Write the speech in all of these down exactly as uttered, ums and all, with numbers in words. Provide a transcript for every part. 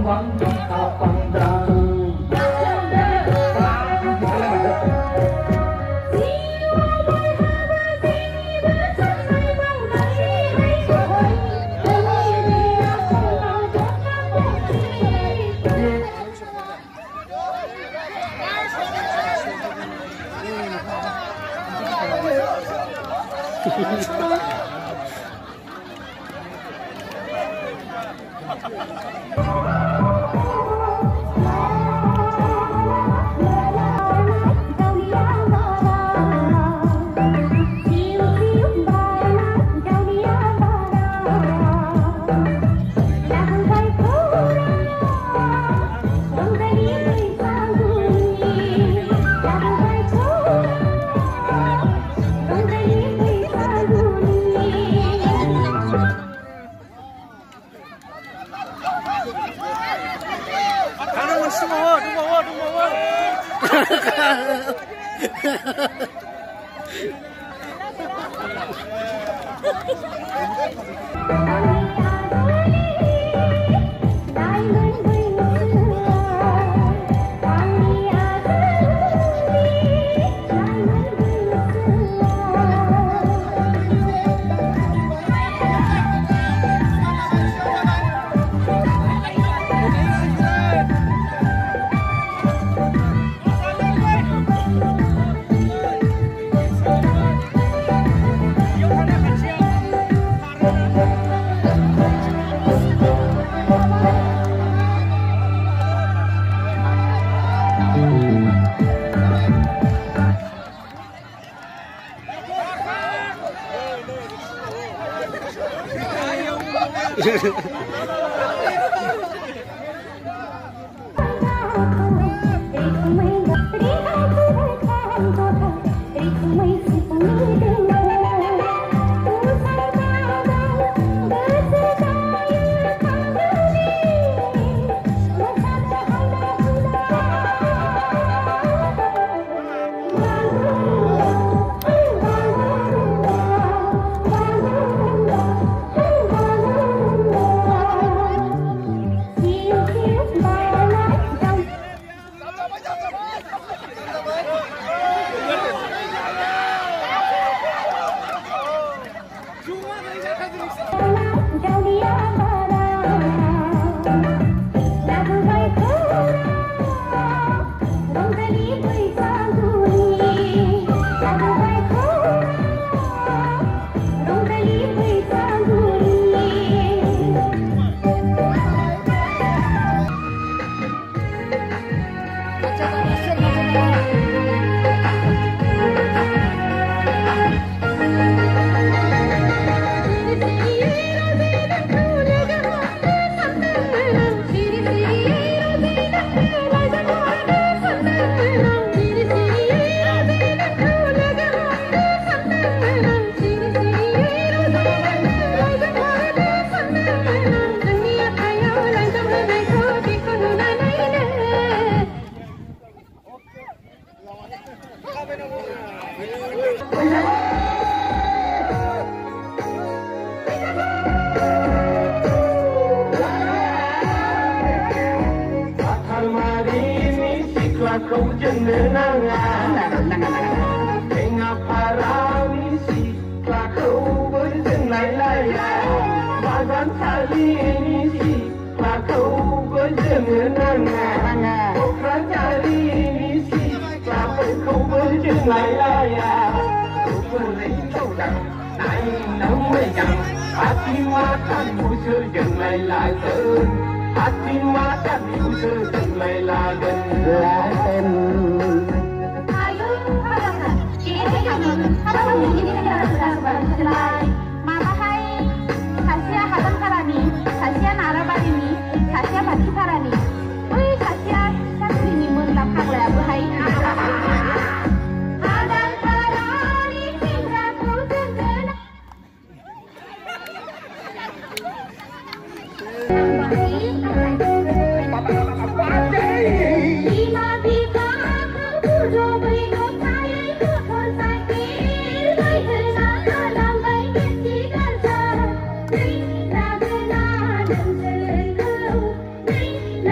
น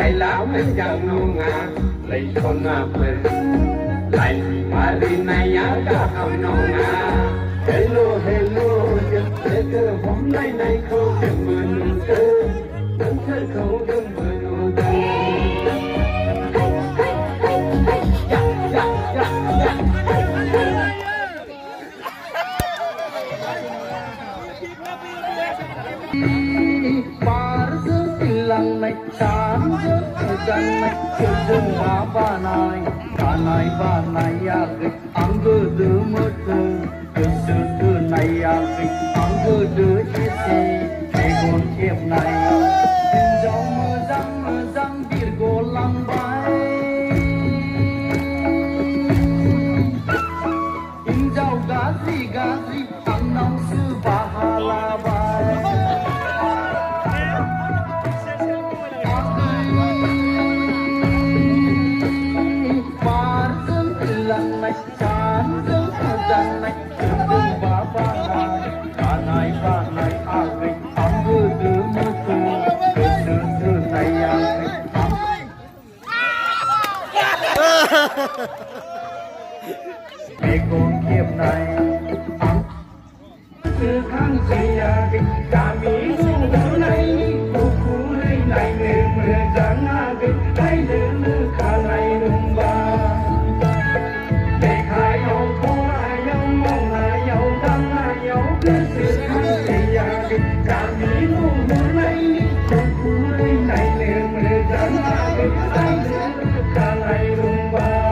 lại lão lên chẳng nông ngà lấy con ngà về lại mà đi này á cả không nông ngà hello hello chợt thế cơ hôm nay này không đừng mưa nụ tơ nắng trời không đừng mưa nụ tơ lang này cán rớt gan này chưa dừng ngã ba này ba này ba này ya cái ang cơ đưa mơ thơ cơ sư thư này ya cái ang cơ đưa chia sẻ để con chiếc này đừng gió mưa răng mưa răng biệt cô lăng bay in giàu gà gì gà gì ang nong sư ba hà la bay để con kiếp này từ khang gì à cái cả mỹ hôm nay cô cô này này người mưa giang à cái tay đưa cả này đúng ba để hai nhau cô hai nhau mong hai nhau đắng hai nhau cứ từ khang gì à cái cả mỹ hôm nay cô cô này này người mưa giang à cái tay đưa cả này đúng ba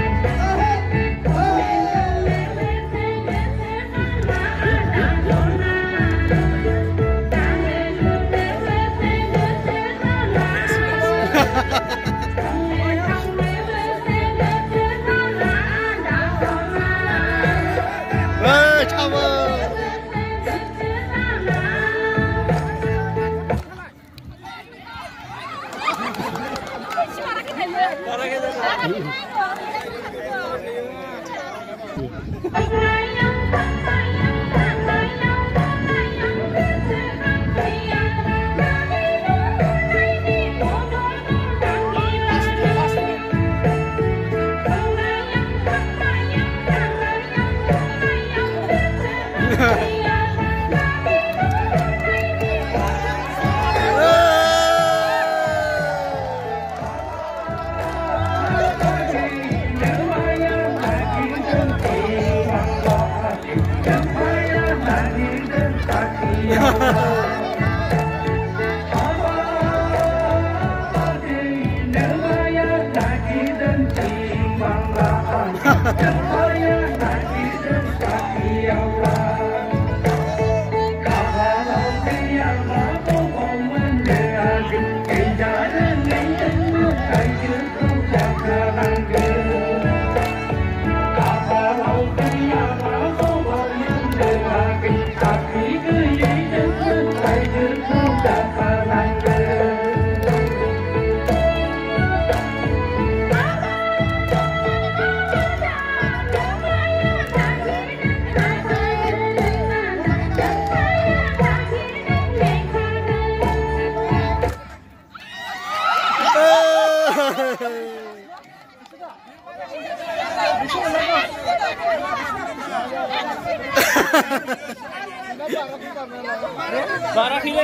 बारह खिले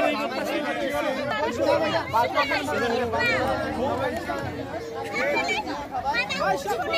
नहीं